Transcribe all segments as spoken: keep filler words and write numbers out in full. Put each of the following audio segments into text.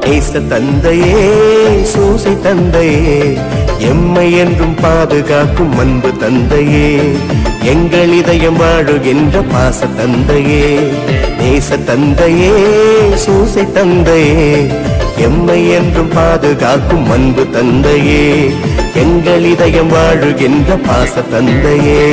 நேச தந்தையே சூசை தந்தையே எம்மை என்றும் பாதுகாக்கும் அன்பு தந்தையே எங்கள் இதயம் வாழுகின்ற பாச தந்தையே நேச தந்தையே சூசை தந்தையே எம்மை என்றும் பாதுகாக்கும் அன்பு தந்தையே எங்கள் இதயம் வாழுகின்ற பாச தந்தையே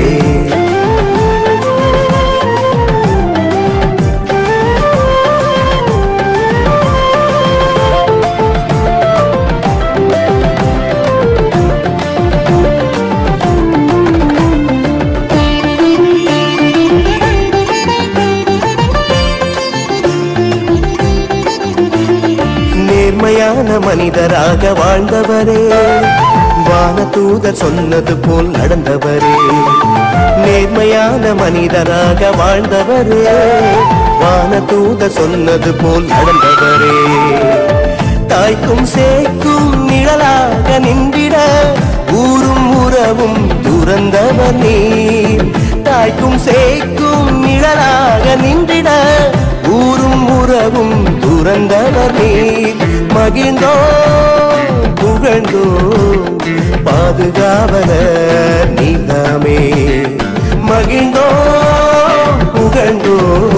நேர்மையான மனிதராக வாழ்ந்தவரே வானதூதர் சொன்னது போல் நடந்தவரே நேர்மையான மனிதராக வாழ்ந்தவரே வானதூதர் சொன்னது போல் நடந்தவரே தாய்க்கும் சேய்க்கும் நிழலாக நின்றிட ஊரும் உறவும் துறந்தவர் நீர் தாய்க்கும் சேய்க்கும் நிழலாக நின்றிட ஊரும் உறவும் துறந்தவர் நீர் மகிழ்ந்தோ புகழ்ந்தோ பாதுகாவலர் நீதாமே மகிழ்ந்தோ புகழ்ந்தோ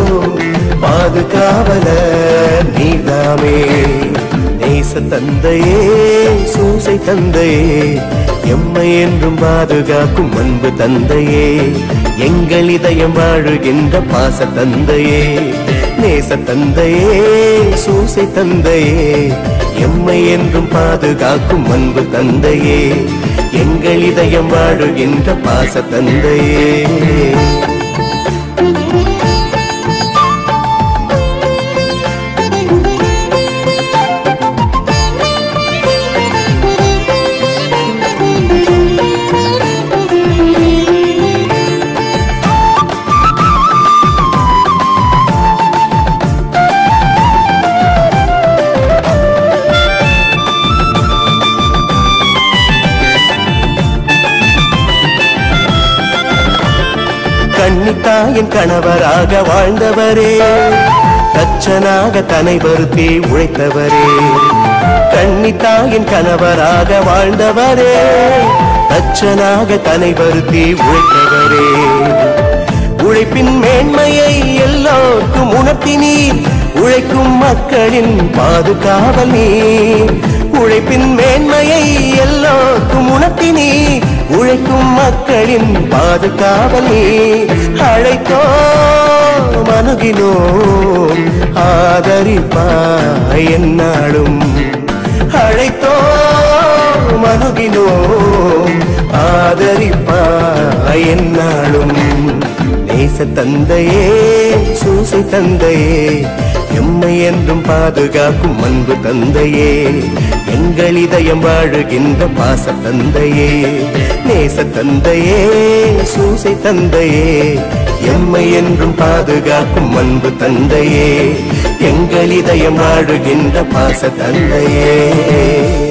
பாதுகாவலர் நீதாமே நேச தந்தையே சூசை தந்தையே எம்மை என்றும் பாதுகாக்கும் அன்பு தந்தையே எங்கள் இதயம் வாழுகின்ற பாச தந்தையே நேச தந்தையே சூசை தந்தையே எம்மை என்றும் பாதுகாக்கும் அன்பு தந்தையே எங்கள் இதயம் வாழுகின்ற பாச தந்தையே கன்னித்தாயின் கணவராக வாழ்ந்தவரே தச்சனாக தன்னை வருத்தி உழைத்தவரே கன்னித்தாயின் கணவராக வாழ்ந்தவரே தச்சனாக தன்னை வருத்தி உழைத்தவரே உழைப்பின் மேன்மையை எல்லோருக்கும் உணர்த்தினீர் உழைக்கும் மக்களின் பாதுகாவல் நீர் உழைப்பின் மேன்மையை எல்லோருக்கும் உணர்த்தினீர் உழைக்கும் மக்களின் பாதுகாவலே அழைத்தோ மனுகினோம் ஆதரிப்பாய் என்னாலும் அழைத்தோ மனுகினோம் ஆதரிப்பாய் என்னாலும் நேச தந்தையே சூசை தந்தையே எம்மை என்றும் பாதுகாக்கும் அன்பு தந்தையே எங்கள் இதயம் வாழுகின்ற பாச தந்தையே நேச தந்தையே சூசை தந்தையே எம்மை என்றும் பாதுகாக்கும் அன்பு தந்தையே எங்கள் இதயம் வாழுகின்ற பாச தந்தையே